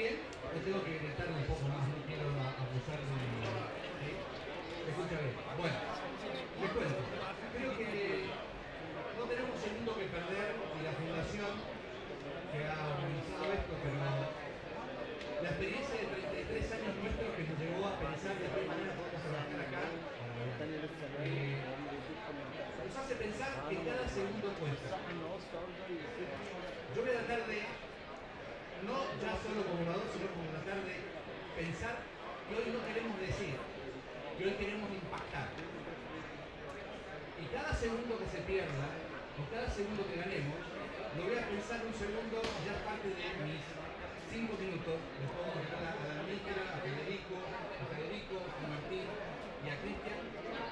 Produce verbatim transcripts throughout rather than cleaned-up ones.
bien? Yo tengo que gritar un poco más, no quiero abusar de mi... ¿Sí? ¿Se escucha bien? Bueno, les cuento. Creo que no tenemos segundo que perder y la fundación que ha organizado esto, pero la experiencia de treinta y tres años nuestros que nos llevó a pensar de qué manera podemos trabajar acá, eh, nos hace pensar que cada segundo cuenta. Yo voy a tratar de, no ya solo como orador, sino como tratar de pensar que hoy no queremos decir, que hoy queremos impactar. Y cada segundo que se pierda, o cada segundo que ganemos, lo voy a pensar un segundo, ya parte de mis cinco minutos, les puedo dejar a la Míquel, a Federico, a Federico, a Martín y a Cristian.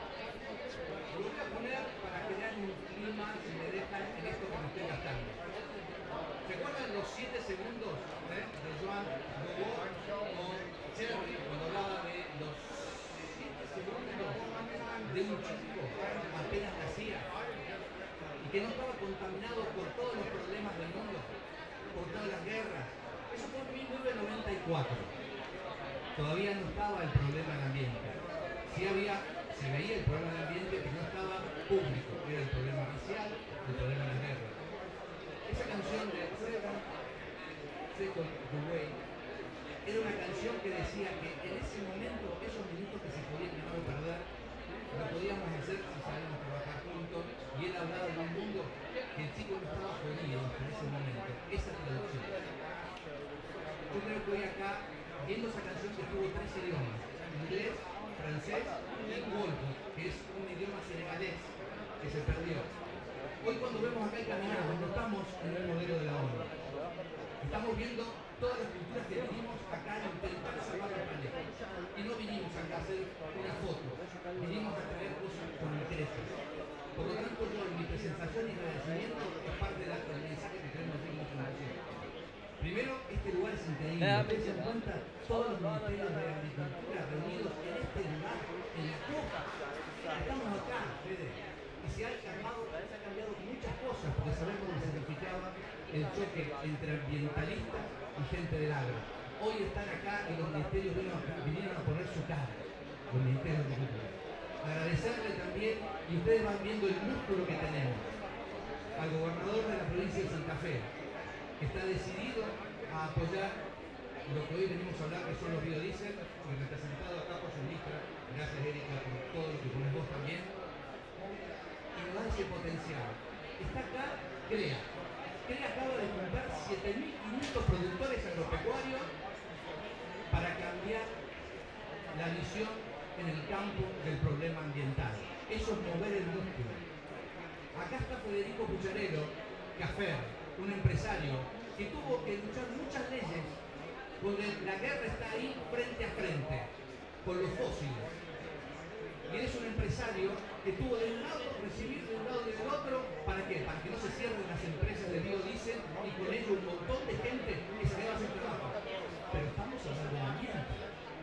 Lo voy a poner para crear un clima, si me dejan, en esto que me estoy gastando. ¿Se acuerdan los siete segundos eh, de Joan Gogó con Cherry cuando hablaba de los siete segundos de un chico apenas nacía y que no estaba contaminado por todos los problemas del mundo, por todas las guerras? Eso fue en mil novecientos noventa y cuatro. Todavía no estaba el problema del ambiente. Sí había, se veía el problema del ambiente, pero no estaba público. Era el problema racial, el problema de la guerra. Esa canción de Second the Way era una canción que decía que en ese momento, esos minutos que se podían ganar o perder, lo podíamos hacer si sabíamos trabajar juntos. Y él hablaba de un mundo que el chico no estaba jodido hasta ese momento. Esa traducción. Yo creo que hoy acá, viendo esa canción que tuvo tres idiomas, inglés, francés y wolfo, que es un idioma senegalés que se perdió. Hoy cuando vemos acá el caminar, cuando estamos en el modelo de la ONU, estamos viendo todas las culturas que vinimos acá a intentar salvar el planeta. Y no vinimos acá a hacer una foto, vinimos a traer cosas con intereses. Por lo tanto, yo en mi presentación y agradecimiento es parte del mensaje que queremos decir en la fundación. Primero, este lugar es increíble. Ustedes se dan cuenta, todos los ministerios de agricultura reunidos en este lugar, en la copa. Estamos acá, Fede. Y se ha cambiado, se ha cambiado muchas cosas, porque sabemos lo que significaba el choque entre ambientalistas y gente del agro. Hoy están acá y los ministerios vinieron a poner su cara, los ministerios de agricultura. Agradecerle también, y ustedes van viendo el músculo que tenemos, al gobernador de la provincia de Santa Fe, que está decidido a apoyar lo que hoy venimos a hablar, que son los biodiesel, y representado acá por su ministra, gracias Erika por todo lo que pones vos también, y nos da ese potencial. Está acá CREA. CREA acaba de juntar siete mil quinientos productores agropecuarios para cambiar la visión en el campo del problema ambiental. Eso es mover el músculo. Acá está Federico Pucharello, Café, un empresario que tuvo que luchar muchas leyes, donde la guerra está ahí frente a frente, con los fósiles. Y él es un empresario que tuvo de un lado recibir de un lado y del otro, ¿para qué? Para que no se cierren las empresas de biodiesel y con ello un montón de gente que se queda sin trabajo. Pero estamos hablando del ambiente.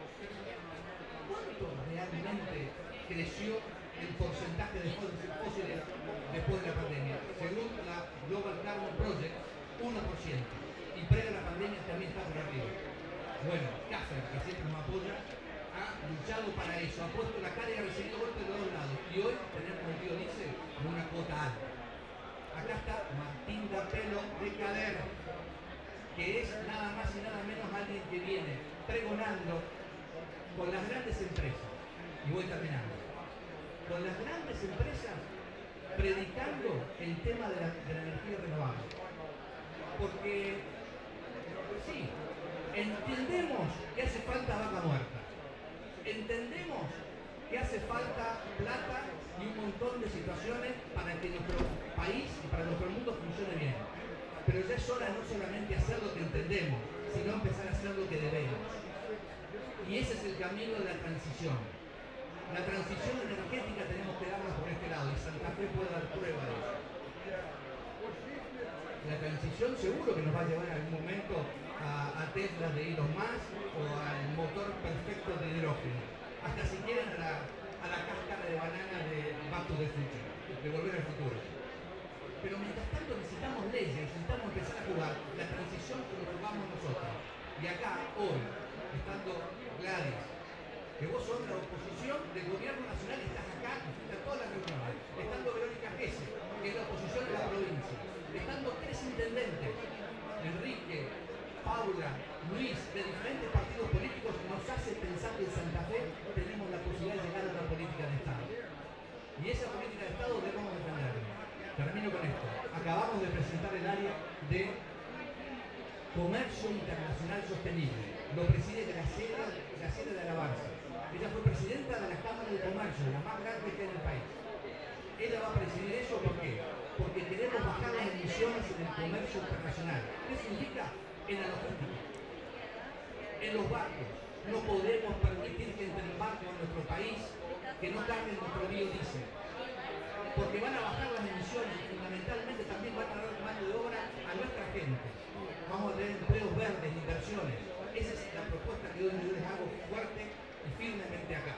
¿Cuánto realmente creció el porcentaje de fósiles después de la pandemia? Según la Global Carbon Project, uno por ciento. Y previo a la pandemia también está por arriba. Bueno, Cáceres, que siempre nos apoya, ha luchado para eso, ha puesto la cara y ha recibido golpes de los dos lados. Y hoy tenemos el biodiesel con una cuota alta. Acá está Martín Capello de Cadera, que es nada más y nada menos alguien que viene pregonando con las grandes empresas, y voy terminando, con las grandes empresas predicando el tema de la, de la energía renovable. Porque, sí, entendemos que hace falta vaca muerta, entendemos que hace falta plata y un montón de situaciones para que nuestro país y para nuestro mundo funcione bien. Pero ya es hora no solamente hacer lo que entendemos, sino empezar a hacer lo que debemos. Y ese es el camino de la transición. La transición energética tenemos que darla por este lado, y Santa Fe puede dar prueba de eso. La transición seguro que nos va a llevar en algún momento a, a Tesla de Elon Musk o al motor perfecto de hidrógeno. Hasta si quieren a la, a la cáscara de banana de Back to the Future, de Volver al Futuro. Pero mientras tanto necesitamos leyes, necesitamos empezar a jugar la transición que nos jugamos nosotros. Y acá, hoy, estando Gladys, que vos sos la oposición del gobierno nacional, estás acá y fuiste a todas las reuniones, estando Verónica Gese, que es la oposición de la provincia, estando tres intendentes, Enrique, Paula, Luis, de diferentes partidos políticos, nos hace pensar que en Santa Fe tenemos la posibilidad de llegar a una política de Estado. Y esa política de Estado debemos defenderla. Termino con esto. Acabamos de presentar el área de Comercio Internacional Sostenible. Lo preside Graciela, Graciela de Alabarza. Ella fue presidenta de la Cámara de Comercio, la más grande que hay en el país. Ella va a presidir eso, ¿por qué? Porque queremos bajar las emisiones en el comercio internacional. ¿Qué significa? En la logística, en los barcos. No podemos permitir que entre el barco en nuestro país que no carguen nuestro biodiesel, porque van a bajar las emisiones y fundamentalmente también van a dar mano de obra a nuestra gente. Vamos a tener empleos verdes, inversiones. Esa es la propuesta que hoy yo les hago fuerte y firmemente acá.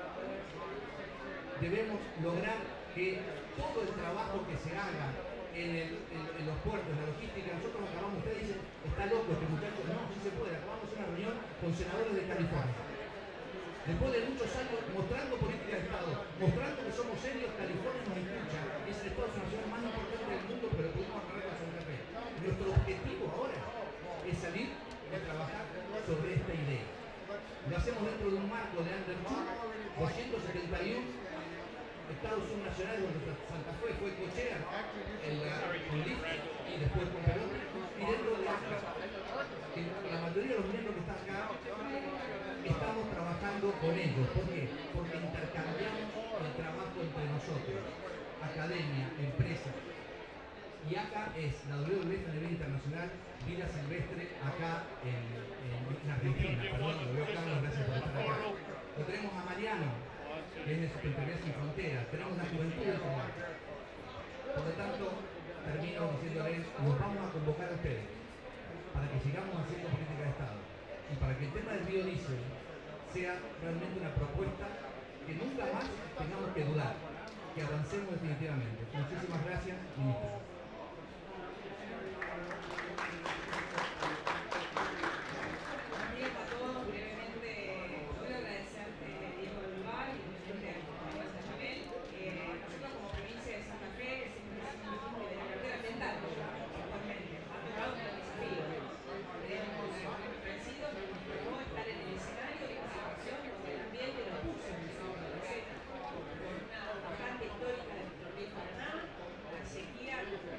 Debemos lograr que todo el trabajo que se haga en, el, en, en los puertos, en la logística, nosotros acabamos, ustedes dicen, está loco este muchacho, no, sí se puede, acabamos una reunión con senadores de California. Después de muchos años mostrando política de Estado, mostrando que somos serios, California nos escucha, es el Estado nacional más importante del mundo, pero pudimos agarrar con Santa Fe. Nuestro objetivo ahora es salir y trabajar sobre esta idea. Lo hacemos dentro de un marco de Under doscientos setenta y uno Estados Nacionales, donde Santa Fe fue cochera en la con Lift y después con Perón, y dentro de la, la mayoría de los miembros que están acá estamos trabajando con ellos. ¿Por qué? Porque intercambiamos el trabajo entre nosotros, academia, empresa. Y acá es la W W F a nivel internacional, Vida Silvestre acá en, en, en Argentina. Perdón, lo veo Carlos, gracias por estar acá. Lo tenemos a Mariano, que es de Superinteres Sin Fronteras. Tenemos la juventud del combate. Por lo tanto, termino diciéndoles, nos vamos a convocar a ustedes para que sigamos haciendo política de Estado y para que el tema del biodiesel sea realmente una propuesta que nunca más tengamos que dudar, que avancemos definitivamente. Muchísimas gracias, ministro. Histórica de nuestro país Paraná, la sequía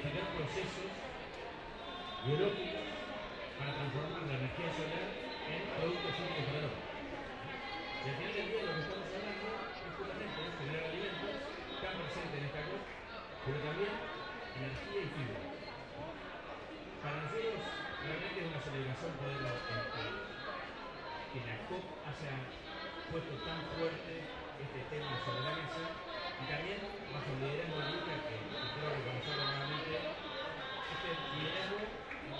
modificar procesos biológicos para transformar la energía solar en productos útiles para el hombre. Y al final del día lo que estamos hablando es justamente de generar alimentos tan presentes en esta COP, pero también energía y fibra. Para nosotros realmente es una celebración poder que, que la COP haya puesto tan fuerte este tema sobre la mesa y también bajo el liderazgo de Luca, que, que quiero reconocerlo nuevamente, este liderazgo de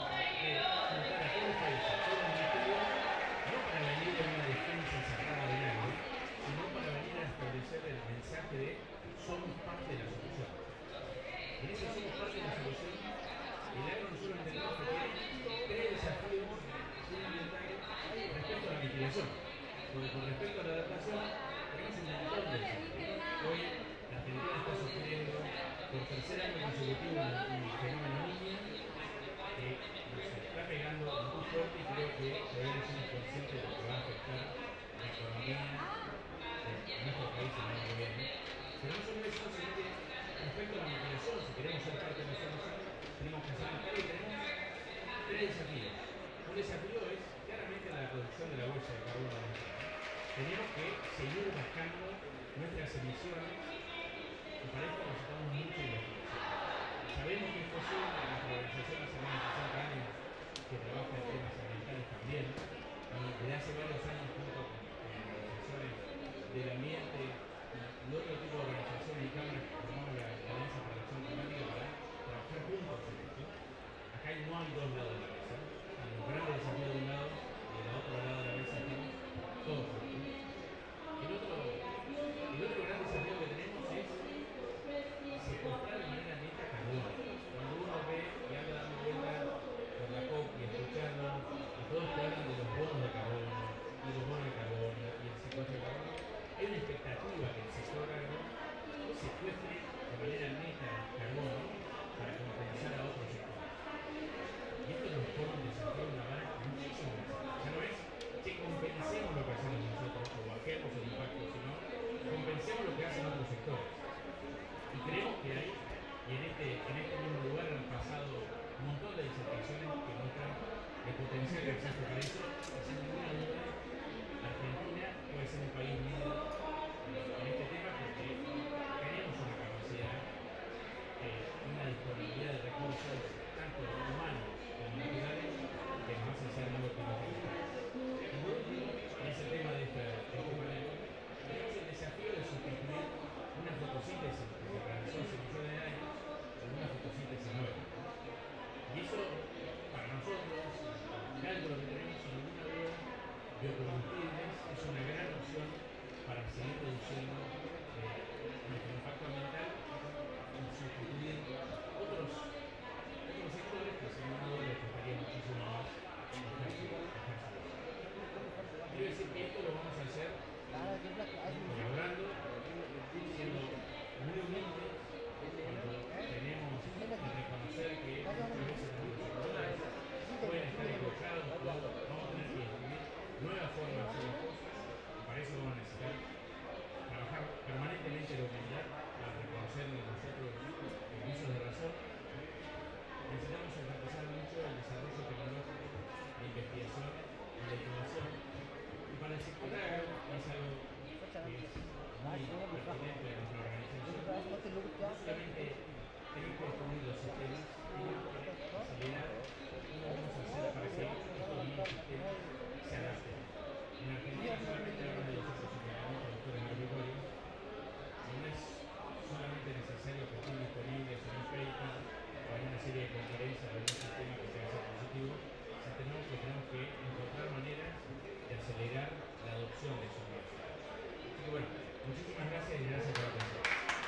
juntar a todos los países, todos los ministerios, no para venir en una defensa cerrada del agro, sino para venir a establecer el mensaje de somos parte de la solución. En eso somos parte de la solución. El agro nosotros entendemos que tiene tres desafíos fundamentales respecto a la mitigación. Porque con respecto a la adaptación, tenemos un montón de desafíos. Hoy la Argentina está sufriendo por tercer año consecutivo un fenómeno niña que nos está pegando muy fuerte y creo que todavía no somos conscientes de lo que va a afectar la economía de nuestro país en el año que viene. Pero no solo eso, sino que respecto a la mitigación, si queremos ser parte de la solución, tenemos que hacer un y tenemos tres desafíos. Un desafío es claramente la reducción de la huella de carbono. Tenemos que seguir bajando nuestras emisiones y para esto necesitamos mucha investigación. Sabemos que es posible, nuestra organización hace más de sesenta años que trabaja en temas ambientales también, y desde hace varios años junto con, con organizaciones del ambiente y otro tipo de organizaciones y cámaras que formamos la Alianza para la Acción Climática para trabajar juntos en esto. Acá no hay dos lados de la mesa, hay los grandes desafíos de un lado y del otro lado de la mesa estamos todos juntos. El otro, el otro gran desafío que tenemos es secuestrar de manera neta carbono. Cuando uno ve y anda dando vueltas por la COP y escuchando a todos que hablan de los bonos de carbono y los bonos de carbono y el secuestro de carbono, hay una expectativa que el sector agro secuestre de manera neta carbono para compensar a otros sectores. Y esto nos pone un desafío en una vara muchísimo más. Ya no es que compensemos lo que hacemos nosotros o bajemos el impacto, sino compensemos lo que hacen otros sectores. Y creemos que hay, y en este, en este mismo lugar han pasado un montón de disertaciones que muestran el potencial que existe para eso, y sin ninguna duda, Argentina puede ser un país líder en este tema porque tenemos una capacidad, eh, una disponibilidad de recursos, tanto humanos como naturales, que nos hace ser muy optimistas. Y por último, en ese tema de esta, de este panel, tenemos el desafío de sustituir una fotosíntesis que se realizó hace millones de años con una fotosíntesis nueva. Y eso, para nosotros, el cálculo que tenemos sin ninguna duda, biocombustibles es una gran opción para seguir reduciendo eh, nuestro impacto ambiental y sustituir otros, otros sectores que sin ninguna duda les costaría muchísimo más dejarse. Quiero decir que esto lo vamos a hacer colaborando, siendo muy humildes cuando tenemos que reconocer que muchas veces los sectores pueden estar equivocados, vamos a tener que descubrir nuevas formas de hacer las cosas y para eso vamos a necesitar trabajar permanentemente la humildad para reconocer en nosotros los usos de razón. Necesitamos enfatizar mucho el desarrollo tecnológico, la investigación y la innovación. Y para el sector agro es algo que es muy pertinente de nuestra organización. No solamente tenemos que descubrir los sistemas, tenemos que acelerar cómo vamos a hacer para que estos mismos sistemas se adapten. En Argentina solamente hablan de los ecosistemas productores agropecuarios, no es solamente necesario que estén disponibles en un paper o en una serie de conferencias de algún sistema que tenga que ser positivo, sino tenemos que, tenemos que encontrar maneras de acelerar la adopción de esos medios. Así que bueno, muchísimas gracias y gracias por la atención.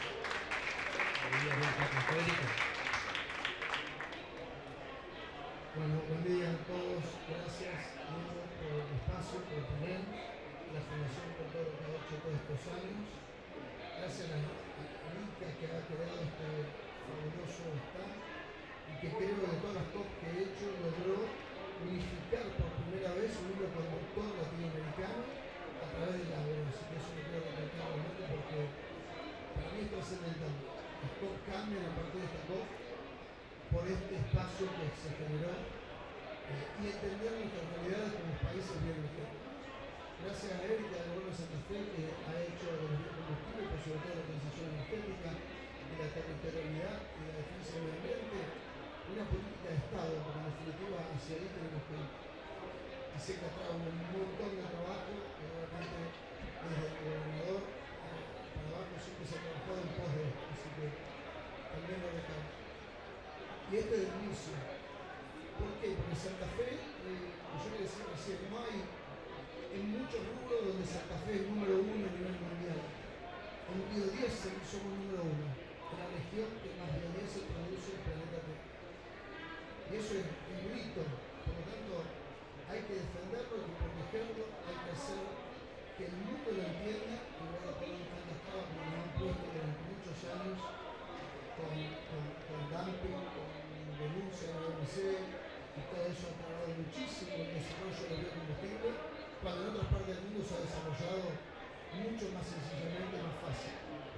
Bueno, buen día a todos. Gracias, Diego, por el espacio, por tener la Fundación por todo lo que ha hecho todos estos años. Gracias a Erika que ha creado este fabuloso stand y que creo que de todas las COP que he hecho logró unificar por primera vez un hilo conductor latinoamericano a través del agro. Así que eso lo quiero recalcar realmente porque para mí es trascendental. Las COP cambian a partir de esta COP. por este espacio que se generó eh, y entender nuestras realidades como países bien energéticos. Gracias a Erika del Gobierno de Santa Fe, que ha hecho de los biocombustibles, pero sobre todo de la transición energética, de la territorialidad y de la defensa del medio ambiente, una política de Estado, porque en definitiva hacia ahí tenemos que ir. Y sé que atrás hubo un montón de trabajo, que obviamente desde el gobernador eh, para abajo siempre se ha trabajado en pos de esto, así que también lo dejamos. Y esto es el inicio. ¿Por qué? Porque Santa Fe, eh, yo le decía recién, no hay en muchos rubros donde Santa Fe es número uno a nivel mundial. En biodiesel somos número uno, en la región que más biodiesel produce el planeta Tierra. Y eso es un grito, por lo tanto hay que defenderlo, hay que protegerlo, hay que hacer que el mundo lo entienda, y voy a poner tantas trabas como nos han puesto durante muchos años con, con, con dumping, con denuncia de la O M C, y todo eso ha tardado muchísimo el desarrollo de los biocombustibles, cuando en otras partes del mundo se ha desarrollado mucho más sencillamente, más fácil.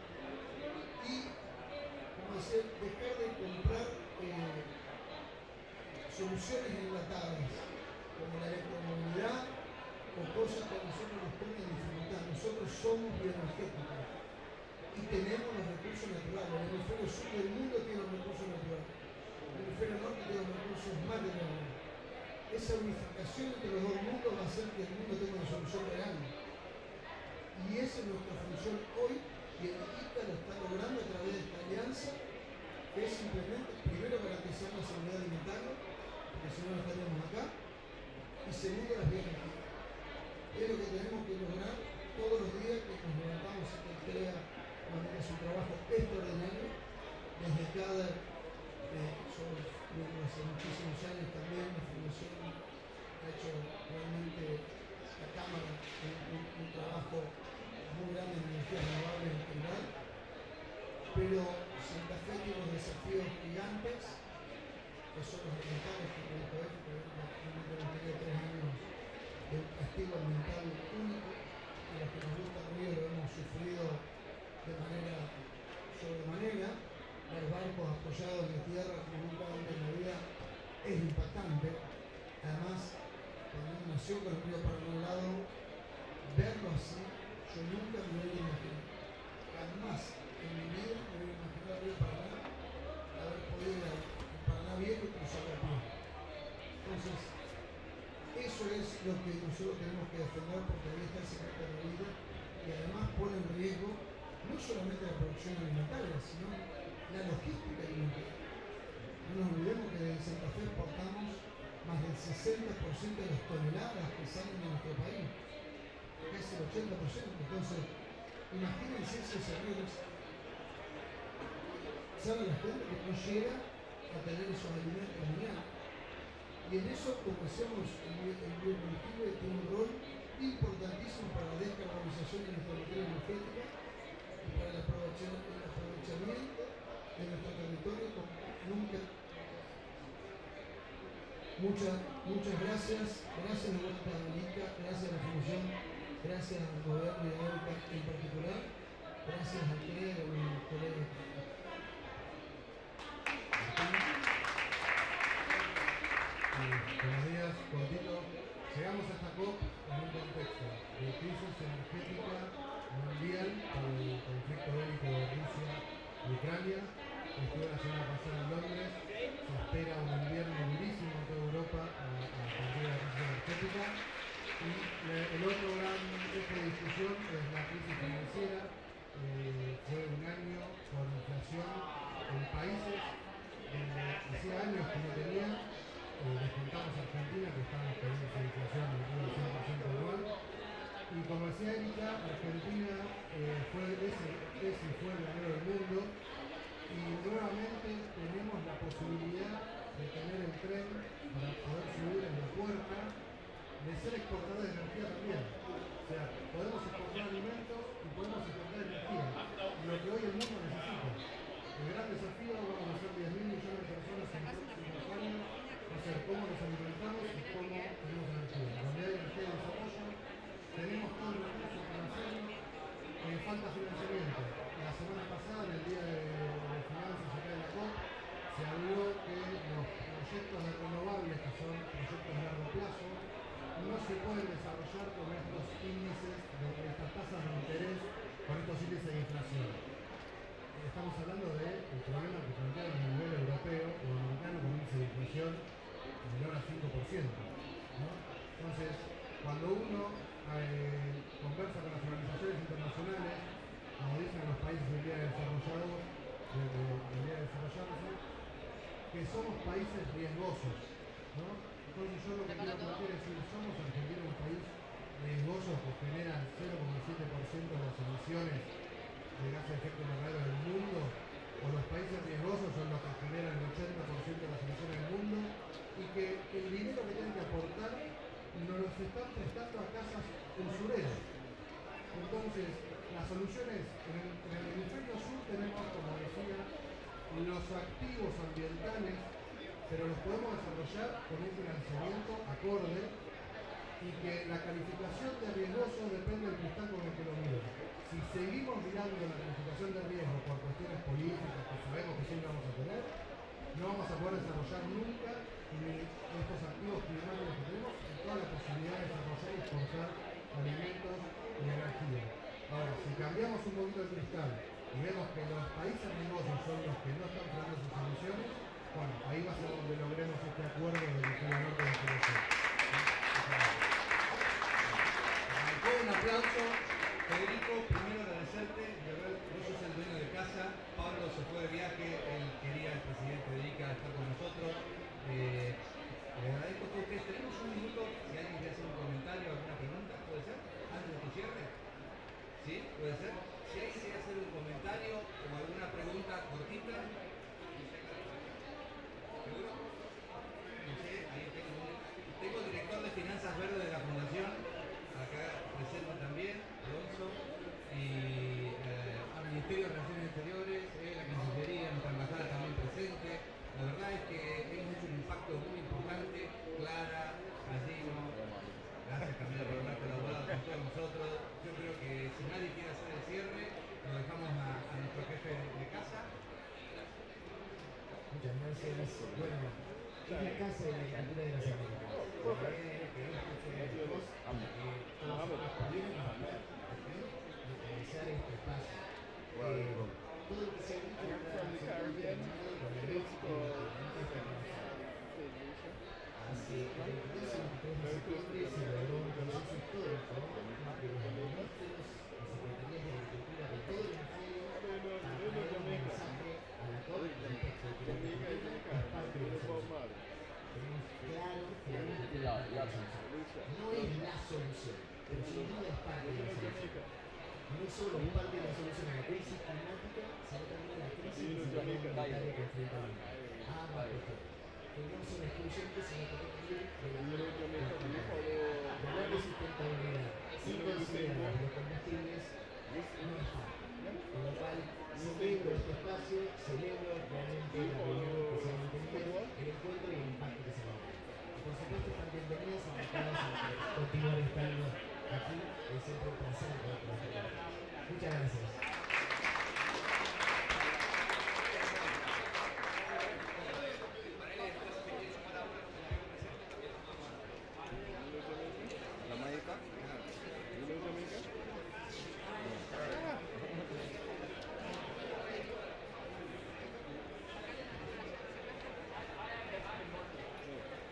Y, como decía, dejar de comprar eh, soluciones enlatadas, como la electromovilidad, o cosas que a nosotros nos ponen dificultad. Nosotros somos bioenergéticos y tenemos los recursos naturales. El hemisferio sur del mundo tiene los recursos naturales. El hemisferio norte tiene los recursos materiales. Esa unificación entre los dos mundos va a hacer que el mundo tenga una solución real. Y esa es nuestra función hoy, y el I C A lo está logrando a través de esta alianza, que es simplemente, primero, garantizar la seguridad alimentaria, porque si no, no estaríamos acá, y segundo, las bioenergías. Es lo que tenemos que lograr todos los días que nos levantamos y que crea manera su trabajo extraordinario, desde cada, eh, sobre, bueno, hace muchísimos años también la Fundación ha hecho realmente la Cámara un, un, un trabajo muy grande en energías renovables en general, pero Santa Fe tiene unos desafíos gigantes, que son los ambientales que el poder, que realmente tres años de un castigo ambiental único, y los que nos gusta el río lo hemos sufrido de manera sobremanera. Los barcos apoyados en la tierra como nunca antes en la vida es impactante. Además, cuando uno nació con el río para un lado, verlo así, yo nunca me hubiera imaginado. Jamás en mi vida me hubiera imaginado el río Paraná haber podido ir al Paraná Viejo y cruzarlo a pie. Entonces, eso es lo que nosotros tenemos que defender, porque ahí está el secreto de la vida, y además pone en riesgo no solamente la producción alimentaria, sino la logística alimentaria. No nos olvidemos que en Santa Fe exportamos más del sesenta por ciento de las toneladas que salen de nuestro país, casi el ochenta por ciento. Entonces, imagínense esos errores. ¿Sabe la gente que no llega a tener esos alimentos mañana? Y en eso, como decíamos, el biocombustible tiene un rol importantísimo para la descarbonización de nuestra materia energética y para el aprovechamiento de nuestro territorio como nunca. Muchas, muchas gracias, gracias de vuelta a Mica, gracias a la Fundación, gracias al gobierno y a Erika en particular, gracias a Crea y a mis colegas. Buenos días, cortito. Llegamos a esta COP en un contexto de crisis energética mundial por el conflicto bélico de Rusia y Ucrania. Estuve la semana pasada en Londres. Se espera un invierno durísimo en toda Europa a, a partir de la crisis energética. Y el otro gran eje de discusión es la crisis financiera. Eh, fue un año con inflación en países donde hacía años que no tenían. Eh, descontamos a Argentina, que estamos con índice de inflación del cien por ciento anual. Y como decía Erika, Argentina eh, fue ese, ese fue el granero del mundo. Y nuevamente tenemos la posibilidad de tener el tren para poder subir en la puerta, de ser exportadores de energía también. O sea, podemos exportar alimentos y podemos exportar energía, lo que hoy el mundo necesita. El gran desafío, vamos a ser diez mil millones de personas en el próximo año, va a ser cómo nos alimentamos y cómo tenemos energía. Donde hay energía de desarrollo, tenemos todo el recurso para hacerlo, eh, falta financiamiento. La semana pasada, en el día de, de finanzas acá en la COP, se habló que inflación menor al cinco por ciento, ¿no? Entonces, cuando uno eh, conversa con las organizaciones internacionales, como dicen los países del día desarrollados, de, de, del día desarrollándose, que somos países riesgosos, ¿no? Entonces yo lo que quiero plantear es decir, somos Argentina un país riesgoso que genera cero coma siete por ciento de las emisiones de gases de efecto invernadero del mundo, o los países riesgosos son los que generan el ochenta por ciento de las emisiones del mundo, y que el dinero que tienen que aportar nos lo están prestando a casas usureras. Entonces, la solución es, en el, en el hemisferio sur tenemos, como decía, los activos ambientales, pero los podemos desarrollar con un financiamiento acorde, y que la calificación de riesgoso depende del cristal con el que lo miren. Si seguimos mirando la calificación de riesgo por cuestiones políticas que sabemos que siempre vamos a tener, no vamos a poder desarrollar nunca ni estos activos primarios que tenemos y toda la posibilidad de desarrollar y exportar alimentos y energía. Ahora, si cambiamos un poquito el cristal y vemos que los países riesgosos son los que no están creando sus emisiones, bueno, ahí va a ser donde logremos este acuerdo del hemisferio norte de la sur. Un aplauso. Federico, primero agradecerte, de verdad, vos sos el dueño de casa, Pablo se fue de viaje, él quería, el presidente dedica a estar con nosotros. Eh, le agradezco a todos ustedes. Tenemos un minuto, si alguien quiere hacer un comentario, alguna pregunta, ¿puede ser? Antes de tu cierre. ¿Sí? ¿Puede ser? Si alguien quiere hacer un comentario o alguna pregunta cortita. ¿Seguro? No sé, ahí tengo un... Tengo el director de Finanzas Verdes de la Fundación, acá presente también, Alonso, y eh, al Ministerio de Relaciones Exteriores, eh, la Cancillería, nuestra embajada también presente. La verdad es que hemos hecho un impacto muy importante. Clara, allí, ¿no? Gracias también por haber colaborado con todos nosotros. Yo creo que si nadie quiere hacer el cierre, lo dejamos a, a nuestro jefe de casa. Muchas gracias. Bueno, es la casa de la cultura de las Américas. La idea es que esto sea de todos, que todos pudiéramos hablar, de utilizar este espacio. Eh, todo lo que se ha dicho está terminado con el éxito de esta canción. Hace el veintidós y veintitrés de septiembre se logró un proceso histórico entre los ministros y secretarías de Agricultura de todo el hemisferio para traer un mensaje a la COP respecto de que la agricultura es parte de la solución. Tenemos claro que la agricultura es parte de la solución. No es la solución, pero sin duda es parte de la solución. No solo es parte de la solución a la crisis climática, sino también a la crisis de seguridad alimentaria que enfrenta el mundo. Ambas cuestiones. Que no son excluyentes, sino que tienen que ir de la mano con la hablar de sustentabilidad sin considerar los combustibles no es fácil. Con lo cual, celebro este espacio, celebro realmente la reunión que se ha mantenido, el encuentro y el impacto que se va a dar. Y por supuesto, están bienvenidos y invitados a continuar estando aquí. Es siempre un placer poder trabajar. Muchas gracias.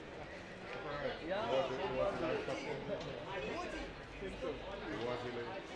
Yeah.